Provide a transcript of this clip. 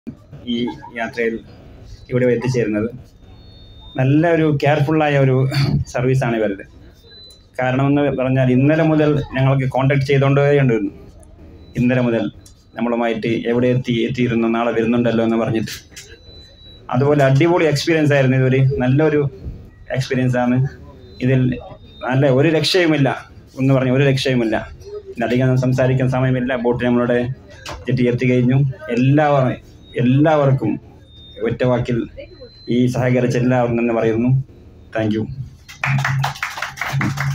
ഈ യാത്രയിൽ ഇവിടെ എത്തിച്ചേരുന്നത്. നല്ല ഒരു കെയർഫുള്ളായ ഒരു സർവീസാണ് ഇവരുടെ. കാരണമെന്ന് പറഞ്ഞാൽ ഇന്നലെ മുതൽ ഞങ്ങൾക്ക് കോൺടാക്ട് ചെയ്തുകൊണ്ടേയുണ്ടായിരുന്നു. ഇന്നലെ മുതൽ നമ്മളുമായിട്ട് എവിടെ എത്തിയിരുന്നു, നാളെ വരുന്നുണ്ടല്ലോ എന്ന് പറഞ്ഞിട്ട്. അതുപോലെ അടിപൊളി എക്സ്പീരിയൻസ് ആയിരുന്നു. ഇതൊരു നല്ലൊരു എക്സ്പീരിയൻസാണ്. ഇതിൽ നല്ല ഒരു രക്ഷയുമില്ല എന്ന് പറഞ്ഞ് ഒരു രക്ഷയുമില്ല. അധികം സംസാരിക്കാൻ സമയമില്ല. ബോട്ട് നമ്മളുടെ ജെട്ടി എത്തിക്കഴിഞ്ഞു. എല്ലാവർക്കും ഒറ്റ വാക്കിൽ ഈ സഹകരിച്ച എല്ലാവർക്കും എന്ന് പറയുന്നു. Thank U.